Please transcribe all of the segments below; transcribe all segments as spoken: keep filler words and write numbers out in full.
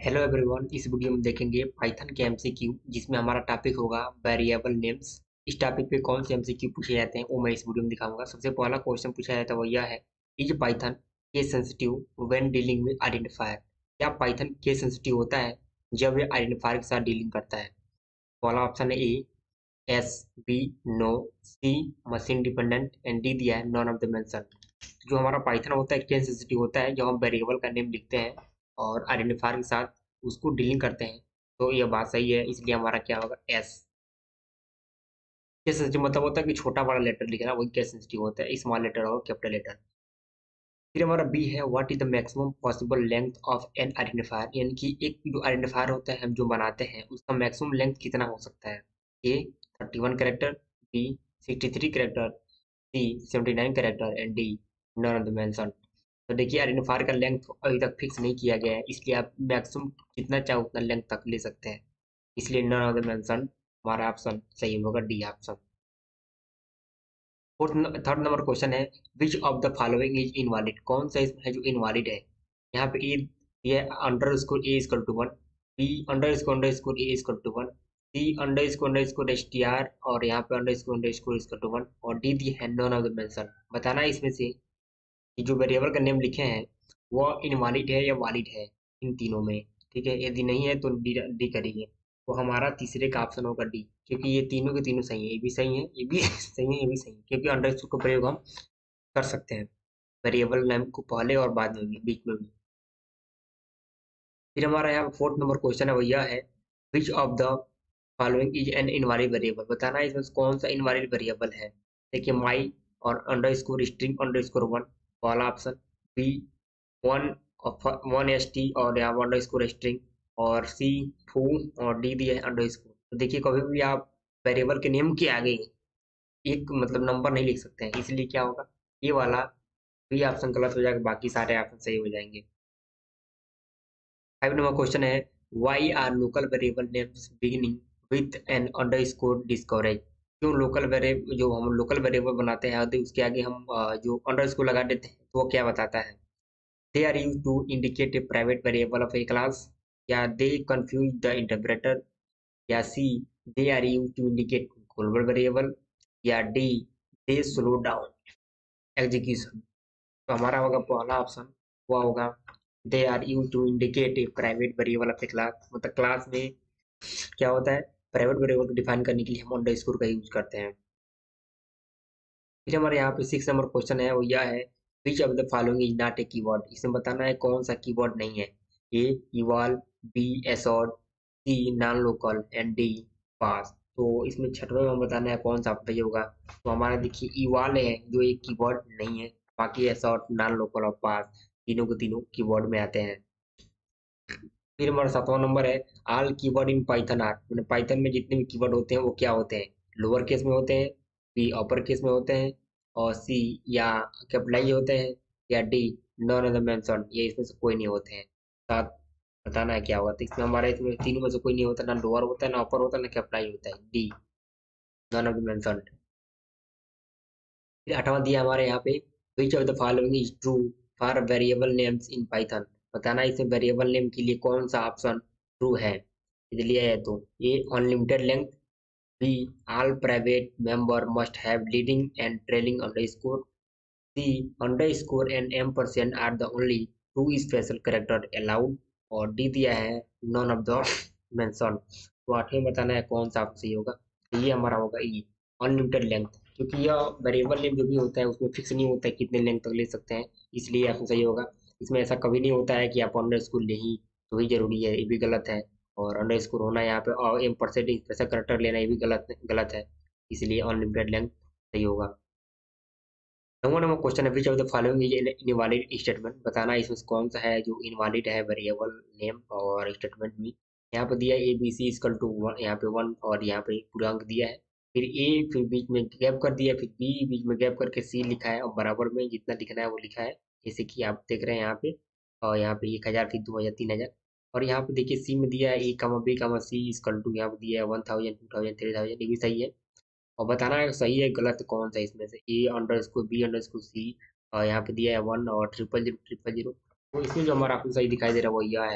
Hello everyone, इस video में देखेंगे पाइथन के एमसीक्यू जिसमें हमारा टॉपिक होगा वेरिएबल नेम्स। इस टॉपिक पे कौन से एमसीक्यू पूछे जाते हैं वो मैं इस वीडियो में दिखाऊंगा। सबसे पहला क्वेश्चन पूछा जाता है वो यह है, is Python case sensitive when dealing with identifier. क्या पाइथन केस सेंसिटिव होता है जब ये आइडेंटिफायर के साथ डीलिंग करता है? पहला ऑप्शन है A, yes, B no, C machine dependent and D दिया है नॉन ऑफ द मेंशन। जो हमारा पाइथन होता है केस सेंसिटिव होता है जब हम वेरिएबल का नेम लिखते हैं और आइडेंटिफायर के साथ उसको डीलिंग करते हैं। तो ये बात सही है, इसलिए हमारा क्या होगा एस। केस सेंसिटिव मतलब होता है कि छोटा बड़ा लेटर लिखना, वही केस सेंसिटिव होता है, स्मॉल लेटर और कैपिटल लेटर। फिर हमारा बी है, what is the maximum possible length of an identifier, यानी कि एक जो आइडेंटिफायर होता है हम जो बनाते हैं उसका मैक्सिमम लेंथ कितना हो सकता है? A thirty one character, B sixty three character, C seventy nine character and D none of the mention. तो देखिए आइडेंटिफायर का लेंथ अभी तक फिक्स नहीं किया गया है, इसलिए आप मैक्सिमम जितना चाहो उतना लेंथ तक ले सकते हैं। इसलिए नॉन ऑफ द मेंशन हमारा ऑप्शन सही होगा, D option. Fourth third number question है, which of the following is invalid. कौन सा इसमें है जो इनवैलिड है? यहाँ पे ए ये underscore A equal to one, B underscore underscore A equal to one, C underscore underscore S T R और यहाँ पे underscore underscore equal to one, और D दी है none of the mention. बताना है इसमें से कि जो वेरिएबल का नेम लिखे हैं वो इनवैलिड है या वैलिड है इन तीनों में। ठीक है, यदि नहीं है तो डी डी करिए। तो हमारा तीसरे का ऑप्शन होगा डी, क्योंकि ये तीनों के तीनों सही है, ये भी सही है, ये भी सही है, ये भी सही है, क्योंकि अंडरस्कोर का प्रयोग हम कर सकते हैं वेरिएबल नेम को पहले और बाद में भी, बीच में भी। फिर हमारा यहाँ फोर्थ नंबर क्वेश्चन है वो यह है, which of the following is an invalid variable. बताना है इसमें से कौन सा इनवैलिड वेरिएबल है। देखिए माई और underscore string underscore one, पहला option. B one one S T और यहाँ अंडर स्कोर स्ट्रिंग, और सी फू, और डी दिया है अंडर स्कोर। तो देखिए कभी भी आप वेरिएबल के नेम के आगे एक मतलब नंबर नहीं लिख सकते हैं, इसलिए क्या होगा, ये वाला बी ऑप्शन गलत हो जाएगा, बाकी सारे ऑप्शन सही हो जाएंगे। फाइव नंबर क्वेश्चन है, why are local variable names beginning with an underscore discouraged. क्यों लोकल वेरिएबल जो हम लोकल वेरिएबल बनाते हैं यदि उसके आगे हम अ, जो अंडर स्कोर लगा देते हैं तो वो क्या बताता है? They are used to indicate a private variable of a class, या दे कंफ्यूज द इंटरप्रेटर, या C they are used to indicate global variable, या D they slow down execution. तो हमारा होगा पहला ऑप्शन, वो होगा they are used to indicate a private variable of a class. मतलब क्लास में क्या होता है, प्राइवेट वेरिएबल को डिफाइन करने के लिए हम अंडर स्कोर का यूज करते हैं। फिर हमारे यहाँ पे सिक्स नंबर क्वेश्चन है वो यह है, which of the following is not a keyword. इसमें बताना है कौन सा कीवर्ड नहीं है। A eval, B assert, C nonlocal and D pass. तो इसमें छठवें में बताना है कौन सा सही होगा। तो हमारा देखिए इवॉल्व है जो एक कीवर्ड नहीं है, बाकी एसॉर्ट नॉन लोकल और पास तीनों के तीनों कीवर्ड में आते हैं। फिर हमारा सातवां नंबर है, all keyword in Python are, मैंने पाइथन में जितने भी कीवर्ड होते हैं वो क्या होते हैं, लोअर केस में होते हैं, बी अपर केस में होते हैं, और सी या कैपिटलाइज होते हैं, या D none of the mention, ये इसमें से कोई नहीं होते हैं। सात बताना है क्या होगा। तो इसमें हमारे इसमें तीनों में से कोई नहीं होता, ना लोअर होता है, ना अपर होता है, ना कैपिटलाइज होता है, D none of the mention. फिर आठवां दिया हमारे यहाँ पे, which of the following is true for variable names in Python. बताना है इसमें वेरिएबल नेम के लिए कौन सा ऑप्शन ट्रू है। इसलिए है तो A unlimited length, B all private member must have leading and trailing underscore, C underscore and M percent are the only two special character allowed, और डी दिया है नॉन ऑफ द मेंशन। तो आठवें बताना है कौन सा ऑप्शन सही होगा। तो ये हमारा होगा ई अनलिमिटेड लेंथ, क्योंकि यह वेरिएबल नेम जो भी होता है उसमें फिक्स नहीं होता है कितने लेंथ तक ले सकते हैं, इसलिए ऑप्शन सही होगा। इसमें ऐसा कभी नहीं होता है कि आप अंडर स्कोर ले ही तो ही जरूरी है, ये भी गलत है। और अंडर स्कोर होना यहाँ पे और एम परसेंट स्पेशल करेक्टर लेना ये भी गलत गलत है, इसलिए अनलिमिटेड लेंथ सही होगा। नंबर नंबर क्वेश्चन है, which of the following is invalid statement. बताना है इसमें से कौन सा है जो इनवैलिड है वेरिएबल नेम और स्टेटमेंट में। यहाँ पे दिया है A B C equal to one, यहाँ पे वन और यहाँ पे पूरा अंक दिया है, फिर ए फिर बीच में गैप कर दिया, फिर बी बीच में गैप करके सी लिखा है, और बराबर में जितना लिखना है वो लिखा है, जैसे कि आप देख रहे हैं यहाँ पे। और यहाँ पे एक हज़ार, फिर दो हज़ार, तीन हज़ार, और यहाँ पे देखिए सी में दिया है A comma B comma C equal to, यहाँ पे दिया है one thousand, two thousand, three thousand, ये भी सही है। और बताना है सही है गलत कौन सा इसमें से, A underscore B underscore C, और यहाँ पे दिया है वन और ट्रिपल जीरो ट्रिपल जीरो। तो इसमें जो हमारा ऑप्शन सही दिखाई दे रहा है वो यह है,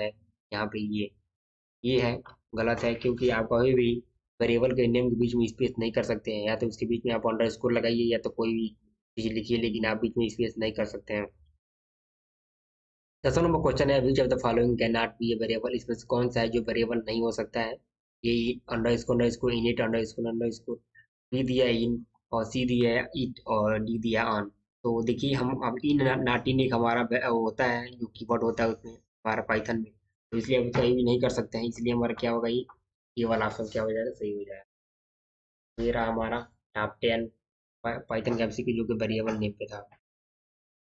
यहाँ पे ये ये है गलत है, क्योंकि आप कभी भी वेरिएबल के नेम के बीच में स्पेस नहीं कर सकते हैं। या तो उसके बीच में आप अंडर स्कोर लगाइए या तो कोई भी चीज़ लिखिए, लेकिन आप बीच में स्पेस नहीं कर सकते हैं। दसवां नंबर क्वेश्चन है, which of the following can not be a variable. इसमें से कौन सा है जो वेरिएबल नहीं हो सकता है। ये underscore underscore init underscore underscore, B दिया है इन, और सी दिया है इट, और डी दिया ऑन। तो देखिए हम अब इन नॉट इन एक हमारा वे- वो होता है जो कीवर्ड होता है उसमें हमारा पाइथन में, तो इसलिए हम कहीं भी नहीं कर सकते हैं। इसलिए हमारा क्या होगा, ये ये वाला ऑप्शन क्या हो जाएगा, सही हो जाएगा। तो ये रहा हमारा टॉप टेन पाइथन का एमसीक्यू जो कि वेरिएबल नेम पे था।